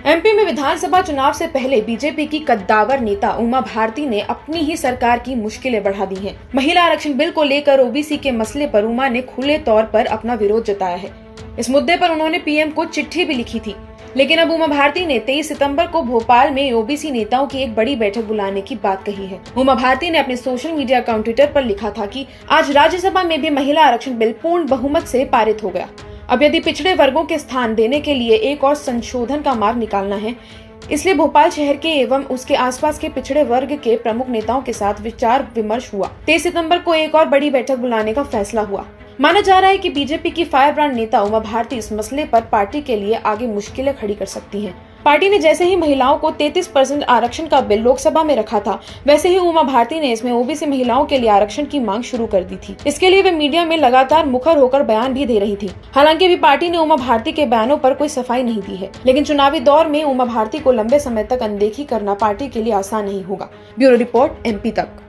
MP में विधानसभा चुनाव से पहले बीजेपी की कद्दावर नेता उमा भारती ने अपनी ही सरकार की मुश्किलें बढ़ा दी हैं। महिला आरक्षण बिल को लेकर ओबीसी के मसले पर उमा ने खुले तौर पर अपना विरोध जताया है। इस मुद्दे पर उन्होंने पीएम को चिट्ठी भी लिखी थी, लेकिन अब उमा भारती ने 23 सितंबर को भोपाल में ओबीसी नेताओं की एक बड़ी बैठक बुलाने की बात कही है। उमा भारती ने अपने सोशल मीडिया अकाउंट ट्विटर पर लिखा था कि आज राज्यसभा में भी महिला आरक्षण बिल पूर्ण बहुमत से पारित हो गया। अब यदि पिछड़े वर्गों के स्थान देने के लिए एक और संशोधन का मार्ग निकालना है, इसलिए भोपाल शहर के एवं उसके आसपास के पिछड़े वर्ग के प्रमुख नेताओं के साथ विचार विमर्श हुआ। 23 सितंबर को एक और बड़ी बैठक बुलाने का फैसला हुआ। माना जा रहा है कि बीजेपी की फायर ब्रांड नेता उमा भारती इस मसले पर पार्टी के लिए आगे मुश्किलें खड़ी कर सकती हैं। पार्टी ने जैसे ही महिलाओं को 33% आरक्षण का बिल लोकसभा में रखा था, वैसे ही उमा भारती ने इसमें ओबीसी महिलाओं के लिए आरक्षण की मांग शुरू कर दी थी। इसके लिए वे मीडिया में लगातार मुखर होकर बयान भी दे रही थी। हालांकि अभी पार्टी ने उमा भारती के बयानों पर कोई सफाई नहीं दी है, लेकिन चुनावी दौर में उमा भारती को लंबे समय तक अनदेखी करना पार्टी के लिए आसान नहीं होगा। ब्यूरो रिपोर्ट, एमपी तक।